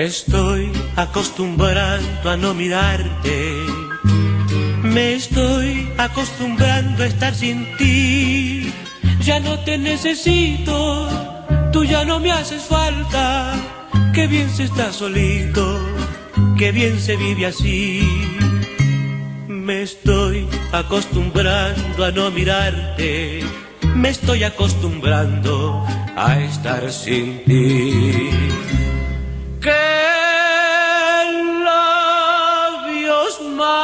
estoy acostumbrando a no mirarte. Me estoy acostumbrando a estar sin ti. Ya no te necesito, tú ya no me haces falta. Qué bien se está solito, qué bien se vive así. Me estoy acostumbrando a no mirarte. Me estoy acostumbrando a estar sin ti. ¡Qué labios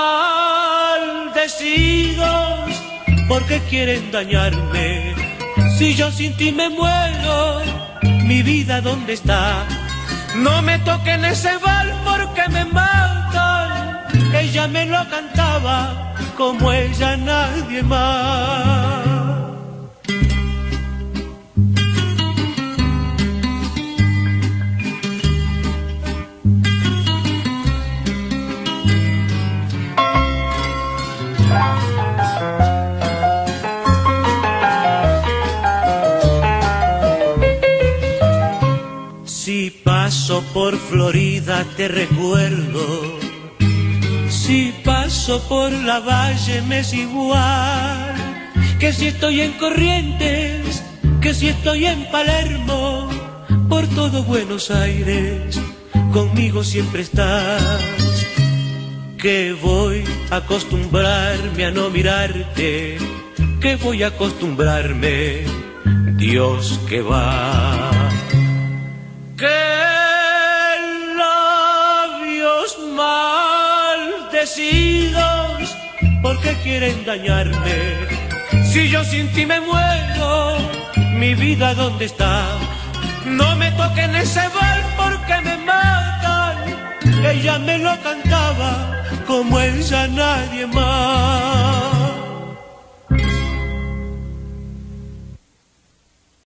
maldecidos! ¿Por qué quieren dañarme? Si yo sin ti me muero, mi vida ¿dónde está? No me toquen ese vals porque me matan. Ella me lo cantaba como ella nadie más. Si paso por Florida te recuerdo, si paso por la Valle me es igual, que si estoy en Corrientes, que si estoy en Palermo, por todo Buenos Aires, conmigo siempre estás. Que voy a acostumbrarme a no mirarte, que voy a acostumbrarme, Dios que va. ¡Qué labios maldecidos! ¿Por qué quieren dañarme? Si yo sin ti me muero, mi vida ¿dónde está? No me toquen ese vals porque me matan. Ella me lo cantaba como ella nadie más.